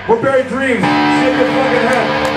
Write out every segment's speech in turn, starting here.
We're Buried Dreams. Shake your fucking head.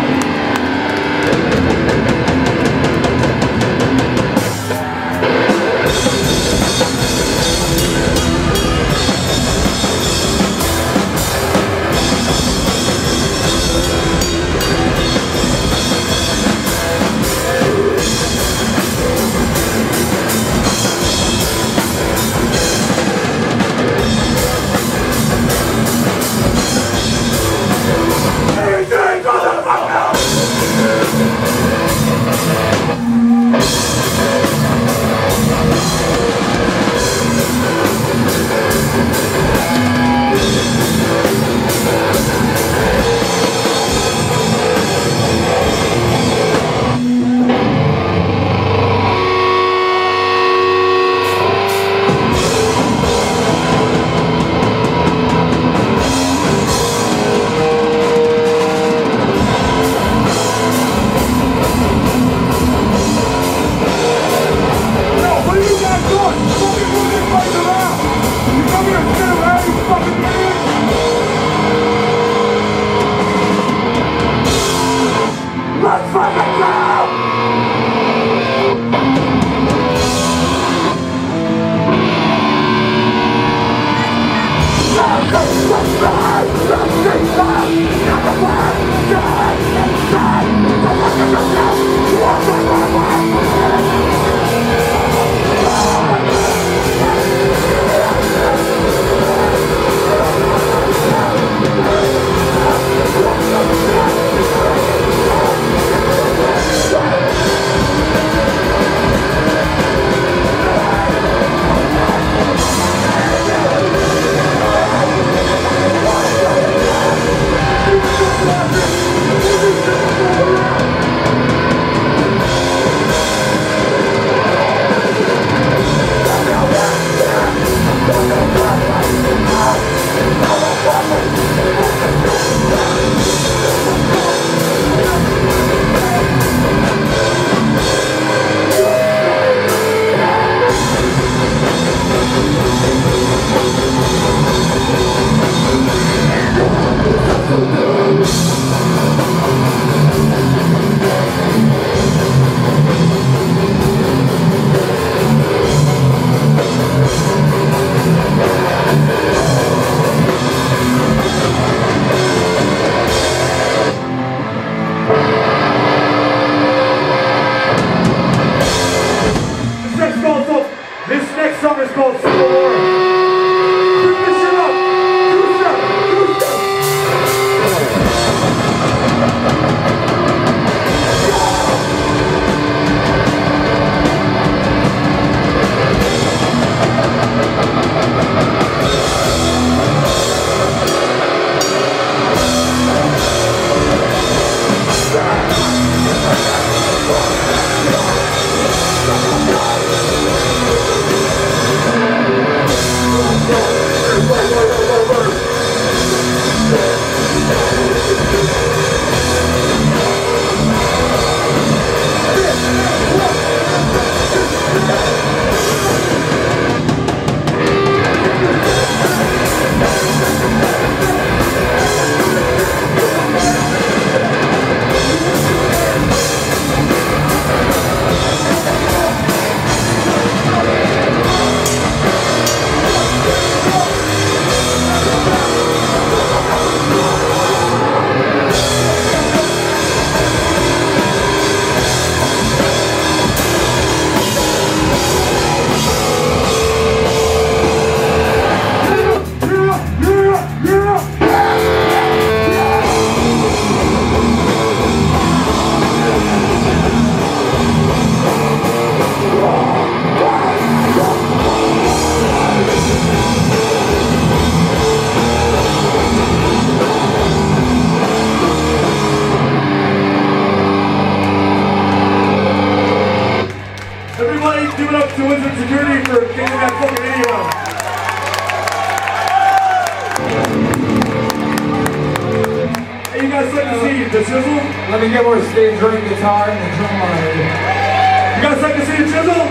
Let me get more stage running guitar and the drum line. You guys like to see the chisel?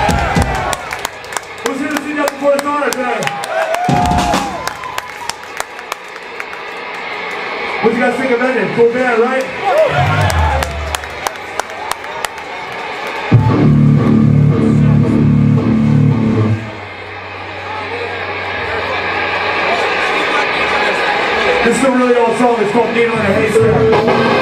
Who's here to see that before the honor today? guys think of Ended? Cool band, right? This is a really old song. It's called Needle in a Haystack.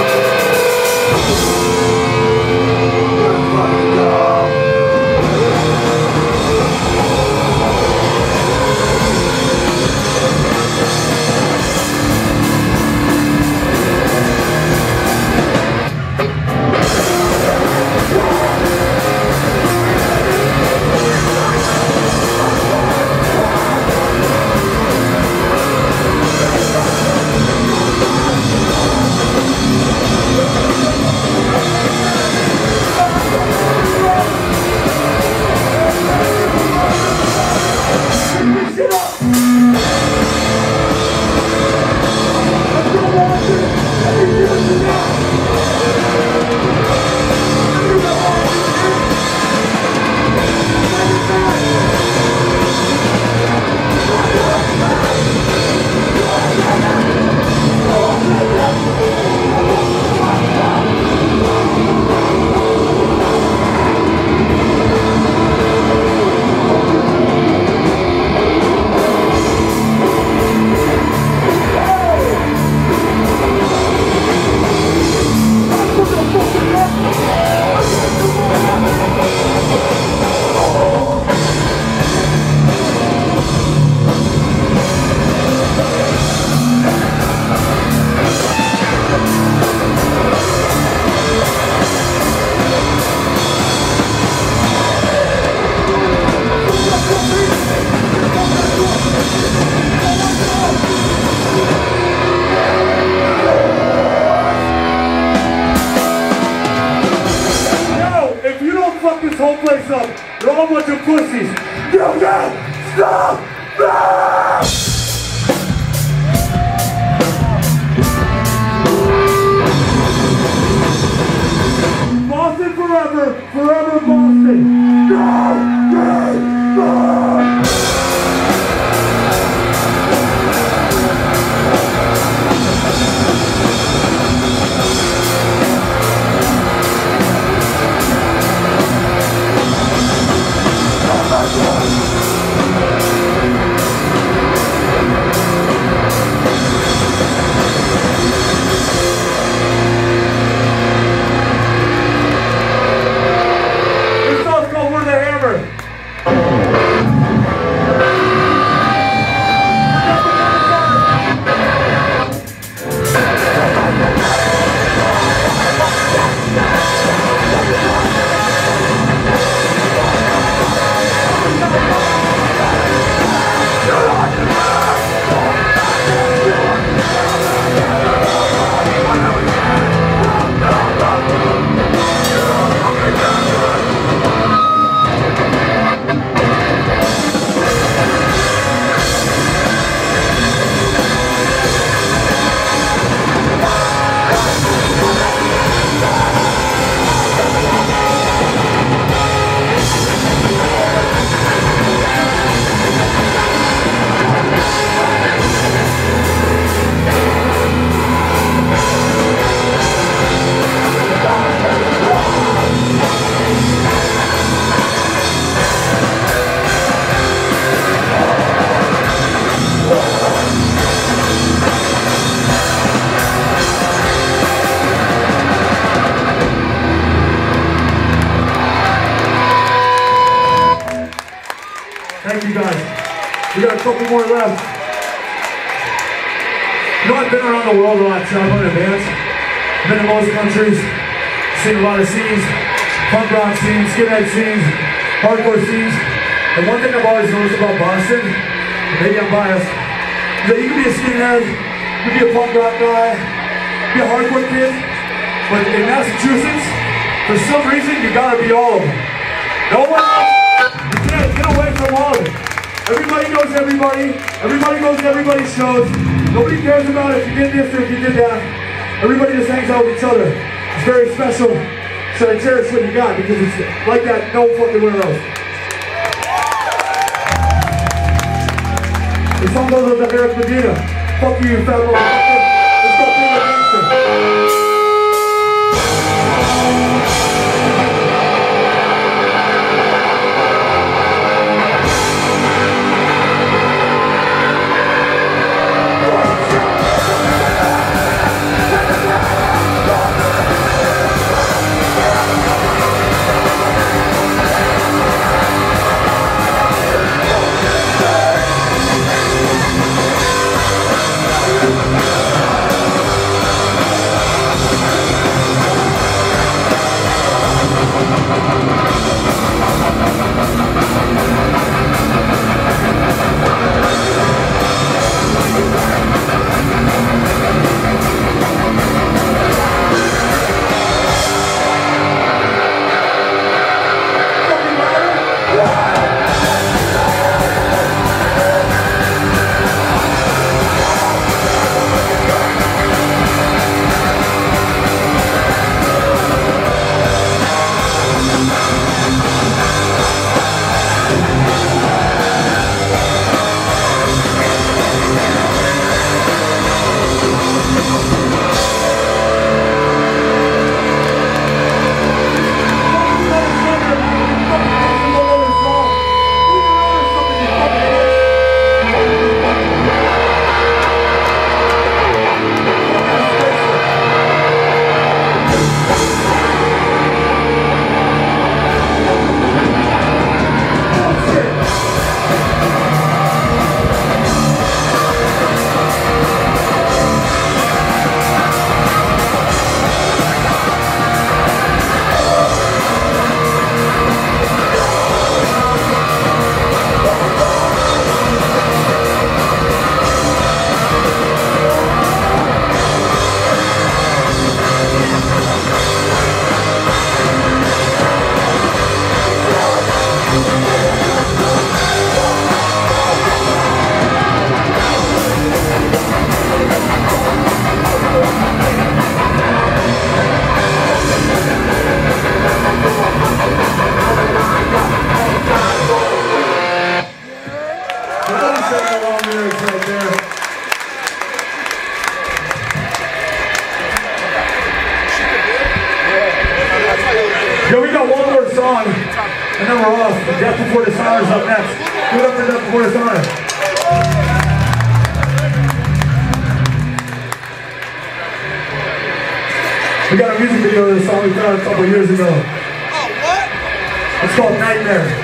This whole place up. You're all a bunch of pussies. You can't stop me! Boston forever, forever Boston. Go! Thank you guys. We got a couple more left. You know, I've been around the world a lot, traveling in bands. I've been in most countries, seen a lot of scenes, punk rock scenes, skinhead scenes, hardcore scenes. And one thing I've always noticed about Boston, maybe I'm biased, is that you can be a skinhead, you can be a punk rock guy, be a hardcore kid, but in Massachusetts, for some reason, you gotta be all of them. No one else. You can't get away from all of it. Everybody knows everybody. Everybody goes to everybody's shows. Nobody cares about if you did this or if you did that. Everybody just hangs out with each other. It's very special. So I cherish what you got because it's like that no fucking where else. The song goes with Eric Medina. Fuck you, fat motherfucker. Let's go. sang the wrong lyrics right there. Yo, we got one more song, and then we're off. Death Before Dishonor's up next. Give it up for Death Before Dishonor. We got a music video of this song we put out a couple years ago. Oh, what? It's called Nightmare.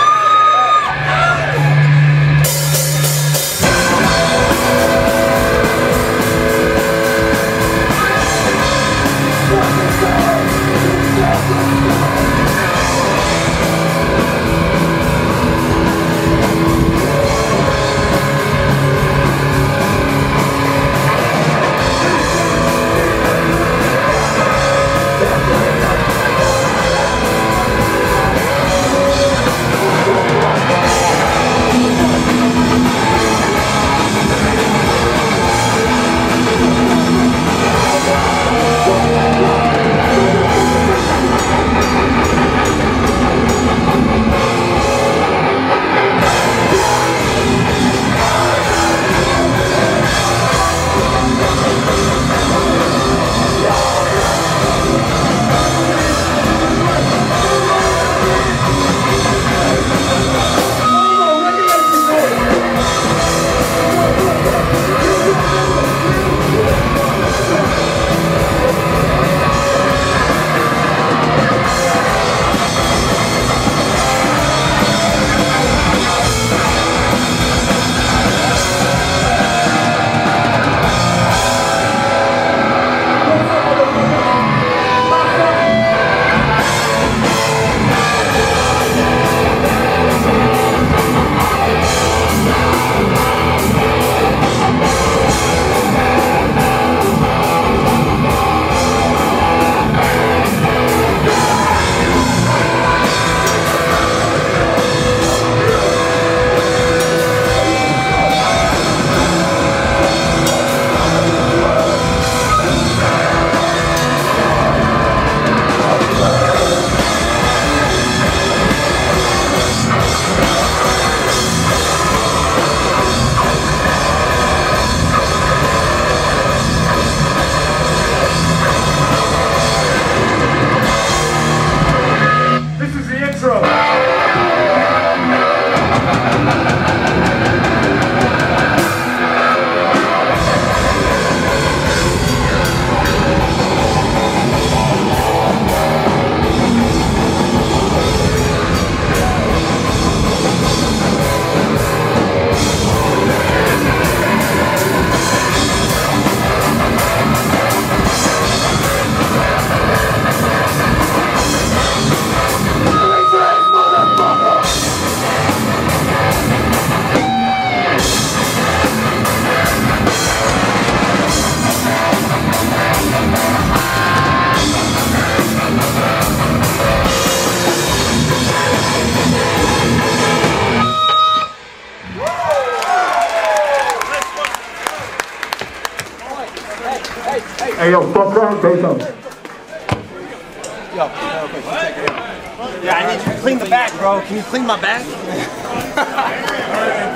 Hey, yo, fuck around, say something. Yo, yeah, I need you to clean the back, bro. Can you clean my back?